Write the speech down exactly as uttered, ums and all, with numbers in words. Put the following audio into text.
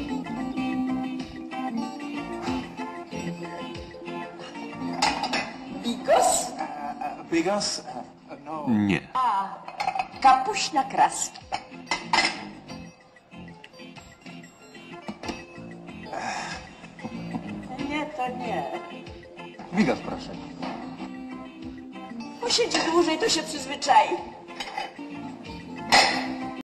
Bigos? Bigos? No. Nie. A, kapuśna kraski. Nie, to nie. Bigos, proszę. Posiedzi dłużej, to się przyzwyczai.